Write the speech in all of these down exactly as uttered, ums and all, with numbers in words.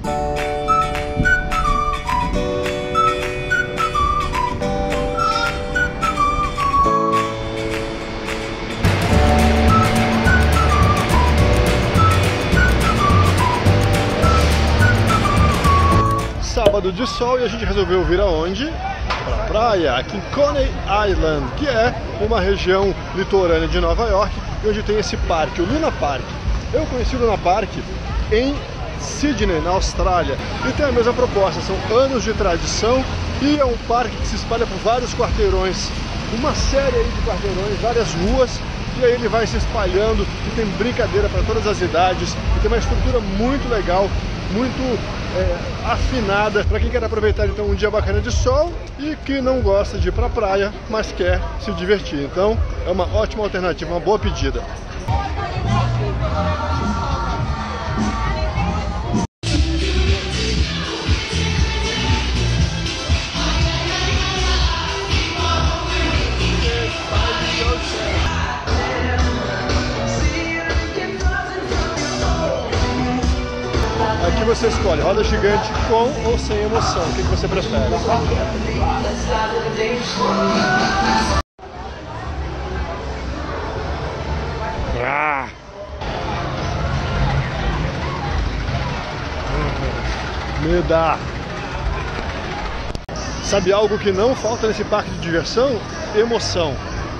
Sábado de sol e a gente resolveu vir aonde? Pra praia, aqui em Coney Island, que é uma região litorânea de Nova York, onde tem esse parque, o Luna Park. Eu conheci o Luna Park em Sydney, na Austrália, e tem a mesma proposta, são anos de tradição e é um parque que se espalha por vários quarteirões, uma série aí de quarteirões, várias ruas, e aí ele vai se espalhando e tem brincadeira para todas as idades, e tem uma estrutura muito legal, muito é, afinada para quem quer aproveitar então um dia bacana de sol e que não gosta de ir para a praia, mas quer se divertir. Então é uma ótima alternativa, uma boa pedida. Aqui você escolhe roda gigante com ou sem emoção. O que você prefere? Ah! Me dá! Sabe algo que não falta nesse parque de diversão? Emoção.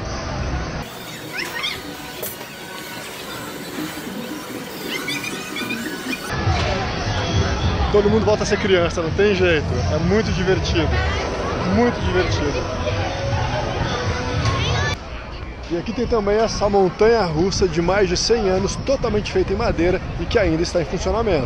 Todo mundo volta a ser criança, não tem jeito. É muito divertido. Muito divertido. E aqui tem também essa montanha russa de mais de cem anos, totalmente feita em madeira e que ainda está em funcionamento.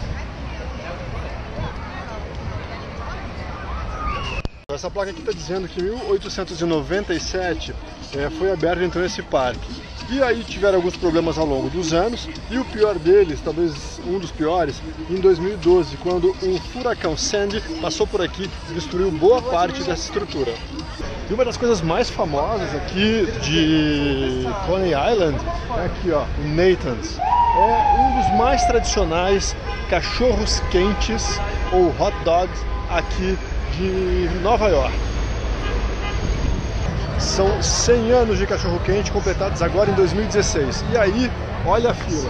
Essa placa aqui está dizendo que em mil oitocentos e noventa e sete é, foi aberto então esse parque. E aí tiveram alguns problemas ao longo dos anos, e o pior deles, talvez um dos piores, em dois mil e doze, quando o furacão Sandy passou por aqui e destruiu boa parte dessa estrutura. E uma das coisas mais famosas aqui de Coney Island é aqui, ó, o Nathan's. É um dos mais tradicionais cachorros quentes ou hot dogs aqui de Nova York. São cem anos de cachorro-quente completados agora em dois mil e dezesseis. E aí, olha a fila.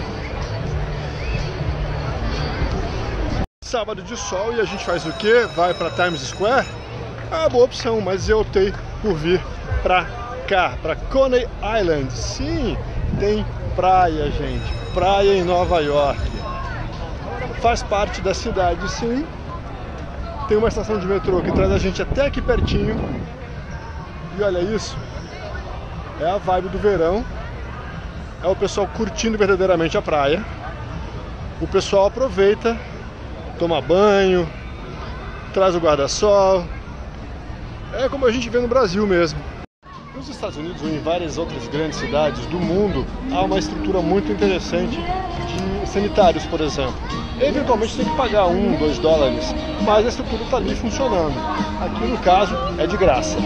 Sábado de sol e a gente faz o quê? Vai para Times Square? É uma boa opção, mas eu optei por vir para cá, para Coney Island. Sim, tem praia, gente. Praia em Nova York. Faz parte da cidade, sim. Tem uma estação de metrô que traz a gente até aqui pertinho. E olha isso, é a vibe do verão, é o pessoal curtindo verdadeiramente a praia. O pessoal aproveita, toma banho, traz o guarda-sol, é como a gente vê no Brasil mesmo. Nos Estados Unidos ou em várias outras grandes cidades do mundo, há uma estrutura muito interessante de sanitários, por exemplo. Eventualmente tem que pagar um, dois dólares, mas a estrutura está ali funcionando. Aqui no caso é de graça.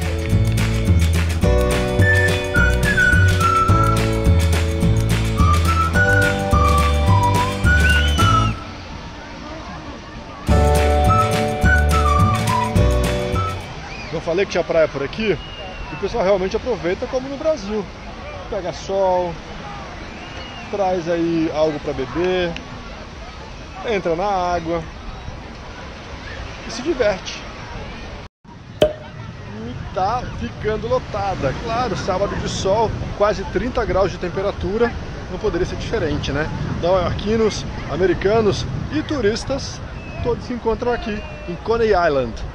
Eu falei que tinha praia por aqui, e o pessoal realmente aproveita como no Brasil. Pega sol, traz aí algo para beber, entra na água e se diverte. E tá ficando lotada. Claro, sábado de sol, quase trinta graus de temperatura, não poderia ser diferente, né? Nova-iorquinos, americanos e turistas, todos se encontram aqui em Coney Island.